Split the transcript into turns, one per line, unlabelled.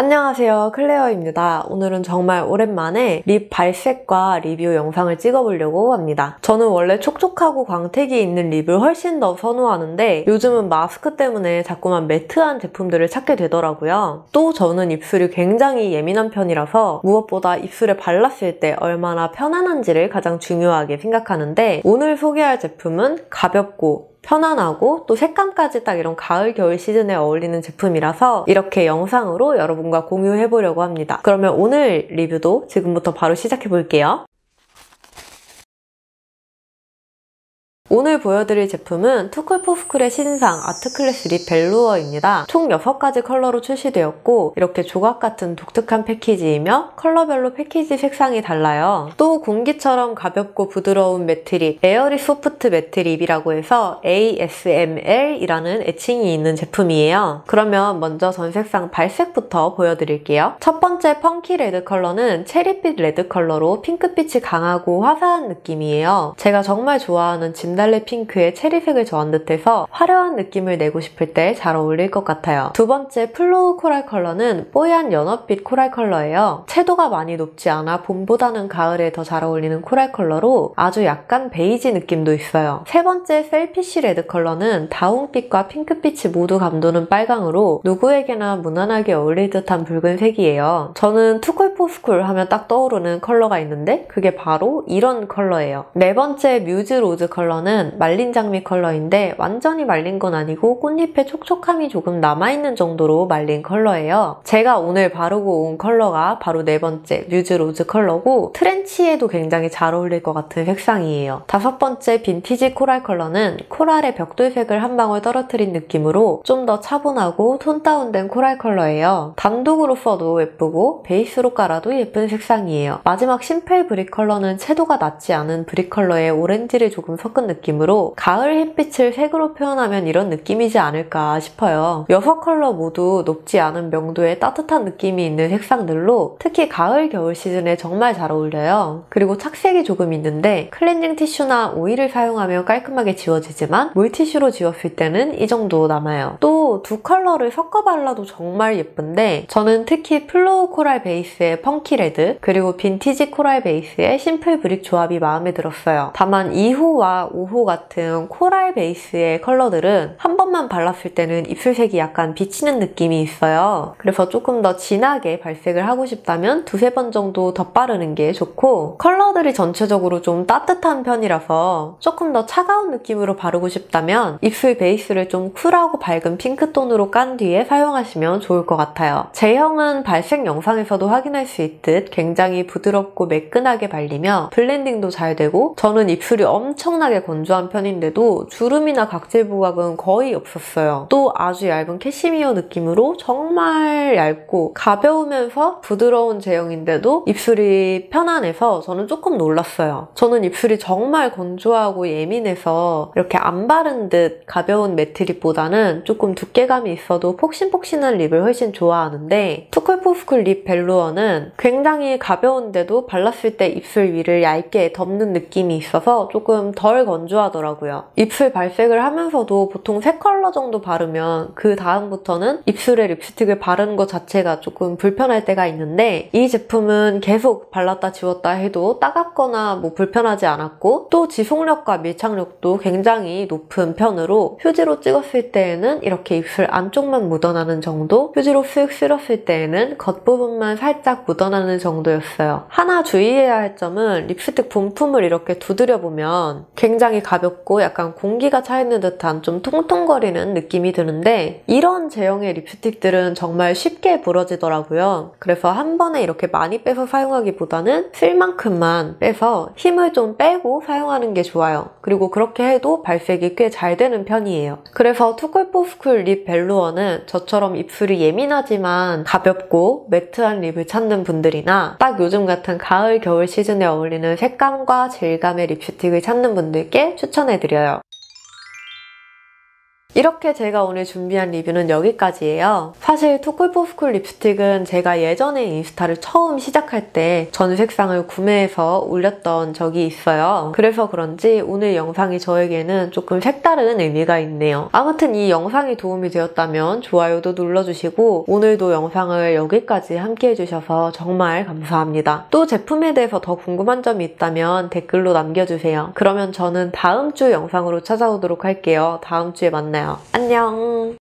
안녕하세요, 클레어입니다. 오늘은 정말 오랜만에 립 발색과 리뷰 영상을 찍어보려고 합니다. 저는 원래 촉촉하고 광택이 있는 립을 훨씬 더 선호하는데 요즘은 마스크 때문에 자꾸만 매트한 제품들을 찾게 되더라고요. 또 저는 입술이 굉장히 예민한 편이라서 무엇보다 입술에 발랐을 때 얼마나 편안한지를 가장 중요하게 생각하는데 오늘 소개할 제품은 가볍고 편안하고 또 색감까지 딱 이런 가을, 겨울 시즌에 어울리는 제품이라서 이렇게 영상으로 여러분과 공유해보려고 합니다. 그러면 오늘 리뷰도 지금부터 바로 시작해볼게요. 오늘 보여드릴 제품은 투쿨포스쿨의 신상 아트클래스 립 벨루어입니다. 총 6가지 컬러로 출시되었고 이렇게 조각 같은 독특한 패키지이며 컬러별로 패키지 색상이 달라요. 또 공기처럼 가볍고 부드러운 매트립, 에어리 소프트 매트립이라고 해서 ASML이라는 애칭이 있는 제품이에요. 그러면 먼저 전 색상 발색부터 보여드릴게요. 첫 번째 펑키 레드 컬러는 체리빛 레드 컬러로 핑크빛이 강하고 화사한 느낌이에요. 제가 정말 좋아하는 진달래 핑크의 체리색을 저한 듯해서 화려한 느낌을 내고 싶을 때 잘 어울릴 것 같아요. 두 번째 플로우 코랄 컬러는 뽀얀 연어빛 코랄 컬러예요. 채도가 많이 높지 않아 봄보다는 가을에 더 잘 어울리는 코랄 컬러로 아주 약간 베이지 느낌도 있어요. 세 번째 셀피쉬 레드 컬러는 다홍빛과 핑크빛이 모두 감도는 빨강으로 누구에게나 무난하게 어울릴 듯한 붉은색이에요. 저는 투쿨포스쿨 하면 딱 떠오르는 컬러가 있는데 그게 바로 이런 컬러예요. 네 번째 뮤즈 로즈 컬러는 말린 장미 컬러인데 완전히 말린 건 아니고 꽃잎에 촉촉함이 조금 남아있는 정도로 말린 컬러예요. 제가 오늘 바르고 온 컬러가 바로 네 번째 뮤즈 로즈 컬러고 트렌치에도 굉장히 잘 어울릴 것 같은 색상이에요. 다섯 번째 빈티지 코랄 컬러는 코랄의 벽돌색을 한 방울 떨어뜨린 느낌으로 좀 더 차분하고 톤 다운된 코랄 컬러예요. 단독으로 써도 예쁘고 베이스로 깔아도 예쁜 색상이에요. 마지막 심플 브릭 컬러는 채도가 낮지 않은 브릭 컬러에 오렌지를 조금 섞은 느낌으로 가을 햇빛을 색으로 표현하면 이런 느낌이지 않을까 싶어요. 6컬러 모두 높지 않은 명도의 따뜻한 느낌이 있는 색상들로 특히 가을, 겨울 시즌에 정말 잘 어울려요. 그리고 착색이 조금 있는데 클렌징 티슈나 오일을 사용하면 깔끔하게 지워지지만 물티슈로 지웠을 때는 이 정도 남아요. 또 두 컬러를 섞어 발라도 정말 예쁜데 저는 특히 플로우 코랄 베이스의 펑키 레드 그리고 빈티지 코랄 베이스의 심플 브릭 조합이 마음에 들었어요. 다만 2호와 5호 같은 코랄 베이스의 컬러들은 한 번만 발랐을 때는 입술색이 약간 비치는 느낌이 있어요. 그래서 조금 더 진하게 발색을 하고 싶다면 두세 번 정도 덧바르는 게 좋고 컬러들이 전체적으로 좀 따뜻한 편이라서 조금 더 차가운 느낌으로 바르고 싶다면 입술 베이스를 좀 쿨하고 밝은 핑크톤으로 깐 뒤에 사용하시면 좋을 것 같아요. 제형은 발색 영상에서도 확인할 수 있듯 굉장히 부드럽고 매끈하게 발리며 블렌딩도 잘 되고 저는 입술이 엄청나게 건조한 편인데도 주름이나 각질 부각은 거의 없었어요. 또 아주 얇은 캐시미어 느낌으로 정말 얇고 가벼우면서 부드러운 제형인데도 입술이 편안해서 저는 조금 놀랐어요. 저는 입술이 정말 건조하고 예민해서 이렇게 안 바른 듯 가벼운 매트립보다는 조금 두께감이 있어도 폭신폭신한 립을 훨씬 좋아하는데 투쿨포스쿨 립 벨루어는 굉장히 가벼운데도 발랐을 때 입술 위를 얇게 덮는 느낌이 있어서 조금 덜 건조하더라고요. 입술 발색을 하면서도 보통 3컬러 정도 바르면 그 다음부터는 입술에 립스틱을 바르는 것 자체가 조금 불편할 때가 있는데 이 제품은 계속 발랐다 지웠다 해도 따갑거나 불편하지 않았고 또 지속력과 밀착력도 굉장히 높은 편으로 휴지로 찍었을 때에는 이렇게 입술 안쪽만 묻어나는 정도, 휴지로 쓱 쓸었을 때에는 겉부분만 살짝 묻어나는 정도였어요. 하나 주의해야 할 점은 립스틱 본품을 이렇게 두드려보면 굉장히 가볍고 약간 공기가 차있는 듯한 좀 통통거리는 느낌이 드는데 이런 제형의 립스틱들은 정말 쉽게 부러지더라고요. 그래서 한 번에 이렇게 많이 빼서 사용하기보다는 쓸 만큼만 빼서 힘을 좀 빼고 사용하는 게 좋아요. 그리고 그렇게 해도 발색이 꽤 잘 되는 편이에요. 그래서 투쿨포스쿨 립 벨루어는 저처럼 입술이 예민하지만 가볍고 매트한 립을 찾는 분들이나 딱 요즘 같은 가을, 겨울 시즌에 어울리는 색감과 질감의 립스틱을 찾는 분들께 추천해드려요. 이렇게 제가 오늘 준비한 리뷰는 여기까지예요. 사실 투쿨포스쿨 립스틱은 제가 예전에 인스타를 처음 시작할 때 전 색상을 구매해서 올렸던 적이 있어요. 그래서 그런지 오늘 영상이 저에게는 조금 색다른 의미가 있네요. 아무튼 이 영상이 도움이 되었다면 좋아요도 눌러주시고 오늘도 영상을 여기까지 함께 해주셔서 정말 감사합니다. 또 제품에 대해서 더 궁금한 점이 있다면 댓글로 남겨주세요. 그러면 저는 다음 주 영상으로 찾아오도록 할게요. 다음 주에 만나요. 안녕!